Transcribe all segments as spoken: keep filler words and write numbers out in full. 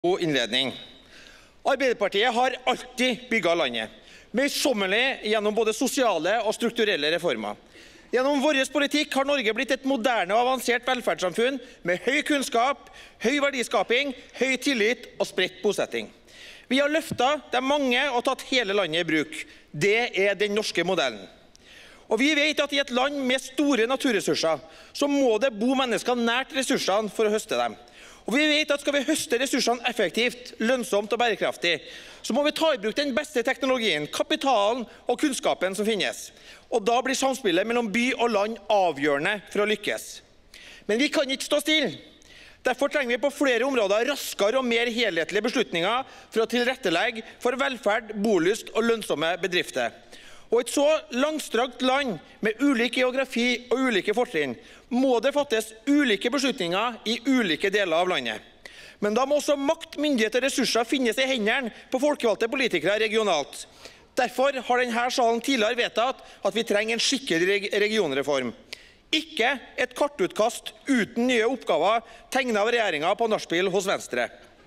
God innledning. Arbeiderpartiet har alltid bygget landet, møysommelig gjennom både sosiale og strukturelle reformer. Gjennom vår politikk har Norge blitt et moderne og avansert velferdssamfunn med høy kunnskap, høy verdiskaping, høy tillit og spredt bosetting. Vi har løftet de mange og tatt hele landet i bruk. Det er den norske modellen. Og vi vet at i et land med store naturressurser, så må det bo mennesker nært ressursene for å høste dem. Og vi vet at skal vi høste ressursene effektivt, lønnsomt og bærekraftig, så må vi ta i bruk den beste teknologien, kapitalen og kunnskapen som finnes. Og da blir samspillet mellom by og land avgjørende for å lykkes. Men vi kan ikke stå stille. Derfor trenger vi på flere områder raskere og mer helhetlige beslutninger for å tilrettelegge for velferd, bolyst og lønnsomme bedrifter. Og i et så langstrakt land med ulik geografi og ulike fortrinn må det fattes ulike beslutninger i ulike deler av landet. Men da må også makt, myndighet og ressurser finnes i hendene på folkevalgte politikere regionalt. Derfor har denne salen tidligere vedtatt at vi trenger en skikkelig regionreform. Ikke et kartutkast uten nye oppgaver tegnet av regjeringen på nachspiel hos Venstre.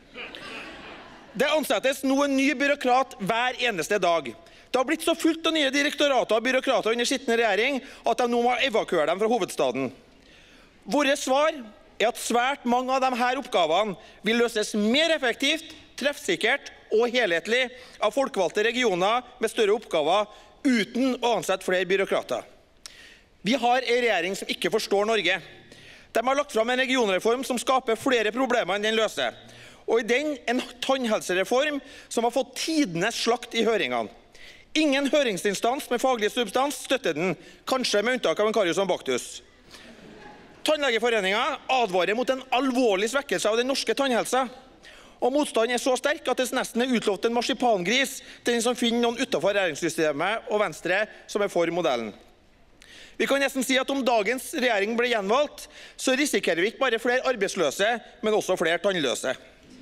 Det ansettes nå en ny byråkrat hver eneste dag. Det har blitt så fullt av nye direktorater og byråkrater under sittende regjering at de nå må evakuere dem fra hovedstaden. Våre svar er at svært mange av disse oppgavene vil løses mer effektivt, treffsikkert og helhetlig av folkevalgte regioner med større oppgaver uten å ansette flere byråkrater. Vi har en regjering som ikke forstår Norge. De har lagt fram en regionreform som skaper flere problemer enn den løser. Og i den en tannhelsereform som har fått tidenes slakt i høringene. Ingen høringsinstans med faglig substans støtter den, kanskje med unntak av en Karius og Baktus. Tannlegeforeningen advarer mot en alvorlig svekkelse av den norske tannhelsa. Og motstanden er så sterk at det nesten er utlovt en marsipangris til den som finner noen utenfor regjeringssystemet og Venstre som er for modellen. Vi kan nesten si at om dagens regjering blir gjenvalgt, så risikerer vi ikke bare flere arbeidsløse, men også flere tannløse.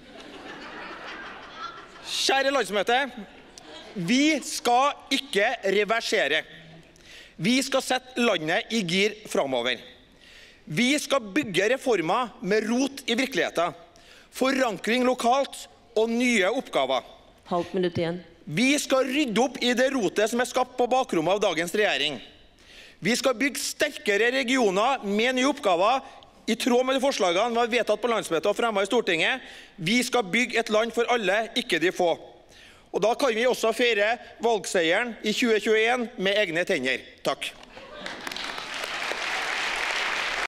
Kjære landsmøte, vi skal ikke reversere. Vi skal sette landet i gir fremover. Vi skal bygge reformer med rot i virkeligheten, forankring lokalt og nye oppgaver. Halvt minutt igjen. Vi skal rydde opp i det rotet som er skapt på bakrommet av dagens regjering. Vi skal bygge sterkere regioner med nye oppgaver i tråd med de forslagene vi har vedtatt på landsmøtet og fremmet i Stortinget. Vi skal bygge et land for alle, ikke de få. Og da kan vi også feire valgseieren i tjue tjueen med egne tenner. Takk.